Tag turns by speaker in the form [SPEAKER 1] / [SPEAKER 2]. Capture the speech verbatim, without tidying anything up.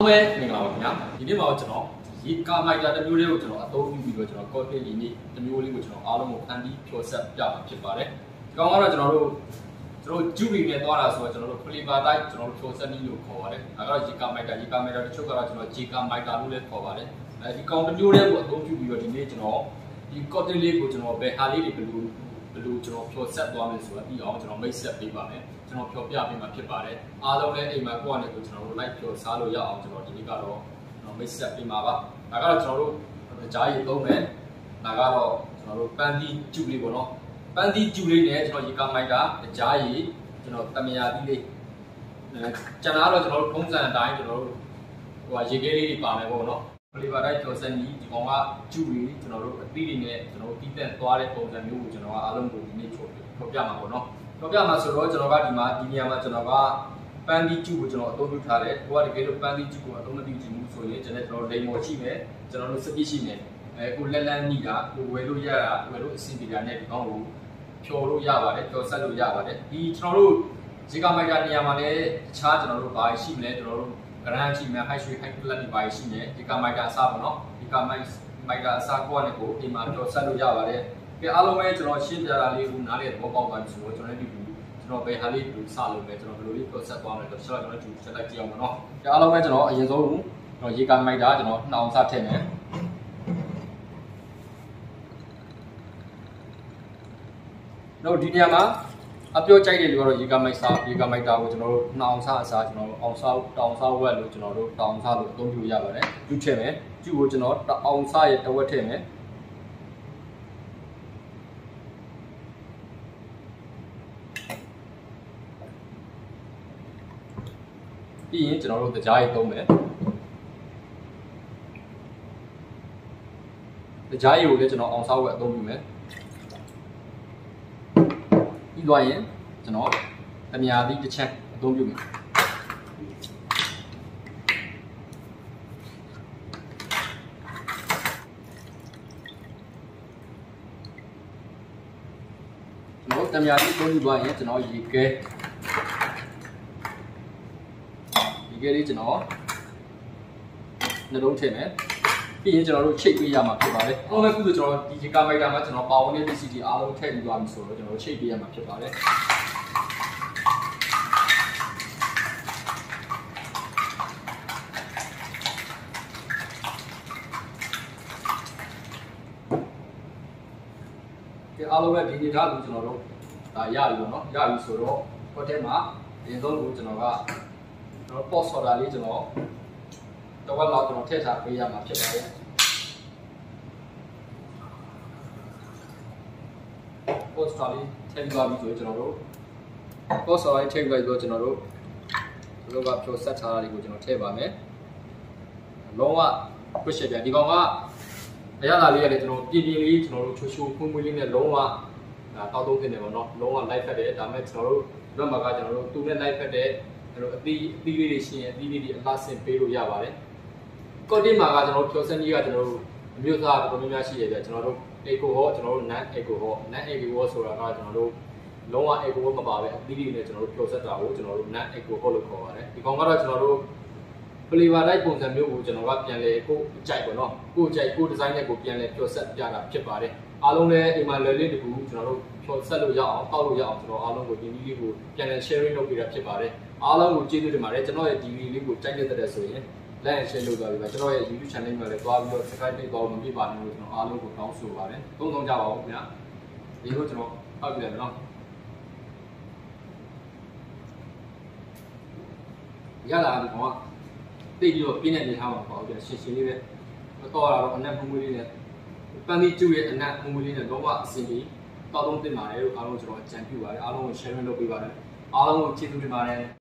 [SPEAKER 1] ပဲမင်္ဂလာပါခင်ဗျာဒီနေ့မှာကျွန်တော်ရေကာမိုက်တာတစ်မျိုးလေးကိုကျွန်တော်အသုံးပြုပြီးတော့ကျွန်တော်ကော့တေးဒီနေ့တစ်မျိုးလေးကိုကျွန်တော်အားလုံးကိုဖန်တီးဖြောဆက်ပြမှာဖြစ်ပါတယ်ဒီကောင်ကတော့ကျွန်တော်တို့ကျွန်တော်ဂျူရီနဲ့သွားတာဆိုတော့ကျွန်တော်တို့ flavor type ကျွန်တော်တို့ဖြောဆက်နည်းလို့ခေါ်ပါတယ်ဒါကတော့ရေကာမိုက်တာရေကာမိုက်တာတချို့ကတော့ကျွန်တော်ဂျေကာမိုက်တာလို့လည်းခေါ်ပါတယ်အဲဒီကောင်တစ်မျိုးလေးကိုအသုံးပြုပြီးတော့ဒီနေ့ကျွန်တော်ဒီကော့တေးလေးကိုကျွန်တော်ဘယ်ဟာလေးတွေဘယ်လိုဘယ်လိုကျွန်တော်ဖြောဆက်သွားမယ်ဆိုတော့ပြီးအောင်ကျွန်တော်မိတ်ဆက်ပေးပါမယ်ကျွန်တော်ဖြောပြပေးမှာဖြစ်ပါတယ်အားလုံးလည်းအိမ်မှာကိုယ့်အနေနဲ့ကျွန်တော်တို့ like ဖြောစားလို့ရအောင်ကျွန်တော်ဒီနေ့ကတော့ကျွန်တော်မိတ်ဆက်ပေးမှာပါဒါကတော့ကျွန်တော်တို့ကြားရည်သုံးမယ်ဒါကတော့ကျွန်တော်တို့ပန်းသီးကျူလေးပေါ့နော်ပန်းသီးကျူလေးနဲ့ကျွန်တော်ရေကာမိုက်တာကြားရည်ကျွန်တော်တမယာသီးလေးကျန်တာတော့ကျွန်တော်တို့ထုံးစံအတိုင်းကျွန်တော်တို့ဟိုဟာရေခဲလေးတွေပါမယ်ပေါ့နော်flavor type ကျော်စံကြီးဒီကောင်ကကျူလေးကျွန်တော်တို့အသီးတွေနဲ့ကျွန်တော်တို့တီးတက်သွားတဲ့ပုံစံမျိုးကိုကျွန်တော်ကအားလုံးကိုဒီနေ့ထုတ်ထုတ်ပြမှာပေါ့နော်ထုတ်ပြမှာဆိုတော့ကျွန်တော်ကဒီမှာဒီနေရာမှာကျွန်တော်ကပန်းသီးကျူကိုကျွန်တော်အသုံးပြုထားတယ်ဟိုကတကယ်လို့ပန်းသီးကျူကိုအသုံးမပြုချင်ဘူးဆိုရင်ကျွန်တော်တို့လိမ်မော်ရှိမယ်ကျွန်တော်တို့စပစ်ရှိမယ်အဲကိုလက်လန်းနီးတာကိုဝယ်လို့ရတာဝယ်လို့အဆင်ပြေတာနဲ့ဒီကောင်ကိုဖြော်လို့ရပါတယ်ဖြော်ဆက်လို့ရပါတယ်ဒီကျွန်တော်တို့ဇီကာမိုက်တာနေရာမှာလည်းတခြားကျွန်တော်တို့ဘာရှိမလဲကျွန်တော်တို့ဂရန်ရှိမယ် high street high club တွေပါရှိမယ်ဒီကာမိုက်တာအစားပေါ့နော်ဒီကာမိုက်မိုက်တာအစားကိုယ့်အနေကိုအိမ်မှာဖြော်ဆက်လို့ရပါတယ်ကဲအားလုံးပဲကျွန်တော်ရှင်းပြတာလေးကိုနားလည်သဘောပေါက်သွားပြီဆိုတော့ကျွန်တော်ဒီကျွန်တော်ဘယ်ဟာလေးဒီစလုပ်မယ်ကျွန်တော်ဘယ်လိုလေးဖြော်ဆက်သွားမယ်ဆိုတော့ကျွန်တော်ကျွန်တော်ဆက်လိုက်ကြည့်အောင်ပါနော်ကဲအားလုံးပဲကျွန်တော်အရင်ဆုံးကျွန်တော်ရေကာမိုက်တာကျွန်တော်နှောင်စထည့်မယ်တော့ဒီနေရာမှာအပြောကြိုက်တဲ့လူကတော့ရေကာမိုက်စားရေကာမိုက်တာကိုကျွန်တော်တို့နှောင်စားအစားကျွန်တော်တို့အောင်စားတောင်စားဝက်လို့ကျွန်တော်တို့တောင်စားလို့အသုံးပြုရပါတယ်ကျူထည့်မယ်ကျူကိုကျွန်တော်အောင်စားရဲ့တဝက်ထည့်မယ်ပြီးရင်ကျွန်တော်တို့ကြားရည်သုံးမယ်ကြားရည်ကိုလည်းကျွန်တော်အောင်စားဝက်အသုံးပြုမယ်ပြီးသွားရင်ကျွန်တော်အများကြီးတစ်ချက်အသုံးပြုမယ်ကျွန်တော်တများကြီးအသုံးပြုသွားရင်ကျွန်တော်ရေခဲရေခဲလေးကျွန်တော်နှလုံးထည့်မယ်ပြီးရင်ကျွန်တော်တို့ချိတ်ပေးရမှာဖြစ်ပါတယ်။အော်လည်းခုဆိုကျွန်တော်ဒီရေကာမိုက်တာမှာကျွန်တော်ပါဝင်တဲ့ ပစ္စည်းတွေအားလုံးထည့်ပြီးသွားပြီဆိုတော့ကျွန်တော်ချိတ်ပေးရမှာဖြစ်ပါတယ်။ဒီအားလုံးပဲဒီနေသားကိုကျွန်တော်တို့ဒါရပြီပေါ့နော်။ရပြီဆိုတော့ဟိုထဲမှာအရင်ဆုံးကိုကျွန်တော်ကကျွန်တော် pot soda လေးကျွန်တော်တော့လောက်ကျွန်တော်ထည့်ထားပေးရမှာဖြစ်ပါတယ်။ post ထားလေးထည့်သွားပြီဆိုရင်ကျွန်တော်တို့ post ထားလေးထည့်ပြီးတော့ကျွန်တော်တို့ဒီလိုကဖြိုဆက်ထားတာတွေကိုကျွန်တော်ထည့်ပါမယ်လုံးဝခွရှက်ပြန်ဒီကောင်ကအရသာလေးရတယ်ကျွန်တော်ပြင်းပြင်းလေးကျွန်တော်တို့ချိုချိုခွန်းခွန်းလေးနဲ့လုံးဝတောက်သုံးဖြစ်နေပါတော့လုံးဝ live ဖက်တယ်ဒါပေမဲ့ကျွန်တော်တို့ဒီဘက်မှာကကျွန်တော်တို့သူနဲ့ live ဖက်တဲ့ကျွန်တော်အသီးအသီးလေးတွေရှိရင်အသီးလေးတွေအလှဆင်ပေးလို့ရပါတယ်ကော့တေးမှာကကျွန်တော်တို့ဖြိုစက်ကြီးကကျွန်တော်တို့အမျိုးသားတော်တော်များများရှိရတယ်ကျွန်တော်တို့ eco ဟောကျွန်တော်တို့ non eco ဟော non eco ဆိုတာကကျွန်တော်တို့လုံးဝ eco မပါပဲအသီးလေးနဲ့ကျွန်တော်တို့ဖြိုဆက်တာကိုကျွန်တော်တို့ non eco ဟောလို့ခေါ်ပါတယ်ဒီကောင်ကတော့ကျွန်တော်တို့ flavor type ပုံစံမျိုးကိုကျွန်တော်ကပြန်လဲကိုအကြိုက်ပေါ့နော်ကိုအကြိုက်ကို design နဲ့ကိုပြန်လဲဖြိုဆက်ပြတာဖြစ်ပါတယ်အားလုံးလည်းအိမ်မှာလွယ်လေးတကူကျွန်တော်တို့ဖြိုဆက်လို့ရအောင်တောက်လို့ရအောင်ကျွန်တော်အားလုံးကိုဒီနည်းလေးကိုပြန်လဲ sharing လုပ်ပေးတာဖြစ်ပါတယ်အားလုံးကိုကျေးဇူးတင်ပါတယ်ကျွန်တော်ရဲ့ဒီ video လေးကိုကြိုက်တဲ့ဆိုရင် like and share လုပ်သွားပြီပါကျွန်တော်ရဲ့ YouTube channel မှာလည်းသွားပြီးတော့ subscribe လုပ်သွားလို့မပြပါနဲ့လို့ကျွန်တော်အားလုံးကိုတောင်းဆိုပါတယ်သုံးဆောင်ကြပါဦးခင်ဗျာဒီလိုကျွန်တော်ထောက်ပြတယ်နော်ရလာဒီကောင်ကတိတ်ပြီးတော့ပြင်းနေနေထားမှာပေါ့ဗျာရှင်းရှင်းလေးပဲမတော်တာတော့အနက်မှုမွေးလေးနဲ့ပန်းသီးကျူရဲ့အနက်မှုမွေးလေးနဲ့တော့အဆင်ပြေတောက်သုံးတင်ပါတယ်လို့အားလုံးကျွန်တော်အကြံပြုပါတယ်အားလုံးကို share လုပ်ပေးပါတယ်အားလုံးကိုကျေးဇူးတင်ပါတယ်